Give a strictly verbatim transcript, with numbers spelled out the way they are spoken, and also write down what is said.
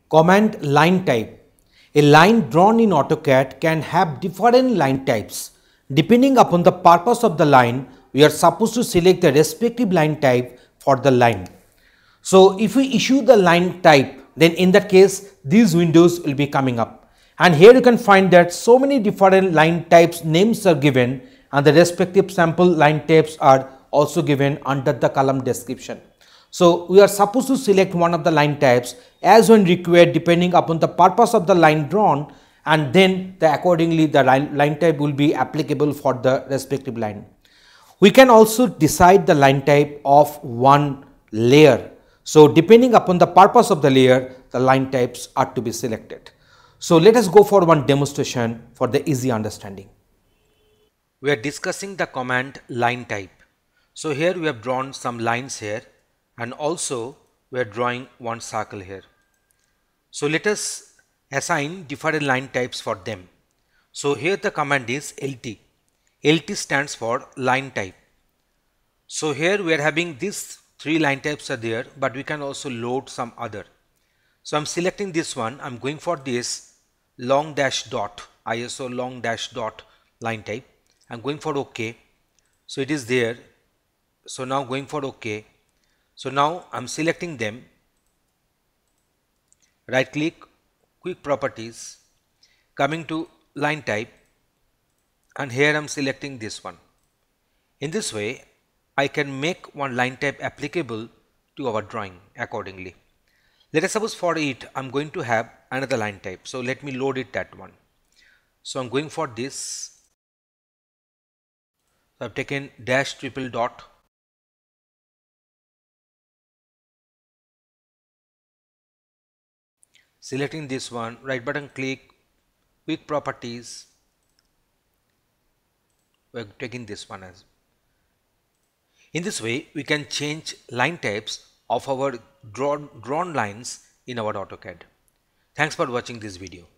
Command line type. A line drawn in AutoCAD can have different line types. Depending upon the purpose of the line, we are supposed to select the respective line type for the line. So if we issue the line type, then in that case, these windows will be coming up. And here you can find that so many different line types names are given, and the respective sample line types are also given under the column description. So we are supposed to select one of the line types as when required depending upon the purpose of the line drawn, and then the accordingly the line, line type will be applicable for the respective line. We can also decide the line type of one layer. So depending upon the purpose of the layer, the line types are to be selected. So let us go for one demonstration for the easy understanding. We are discussing the command line type. So here we have drawn some lines here, and also we are drawing one circle here. So let us assign different line types for them. So here the command is L T. L T stands for line type. So here we are having these three line types are there, but we can also load some other. So I'm selecting this one. I'm going for this long dash dot, I S O long dash dot line type. I'm going for OK. So it is there. So now going for OK. So now I'm selecting them. Right click, quick properties, coming to line type, and here I'm selecting this one. In this way, I can make one line type applicable to our drawing accordingly. Let us suppose for it I'm going to have another line type. So let me load it that one. So I'm going for this. So I've taken dash triple dot. Selecting this one, right button click, quick properties. We're taking this one as. In this way, we can change line types of our drawn, drawn lines in our AutoCAD. Thanks for watching this video.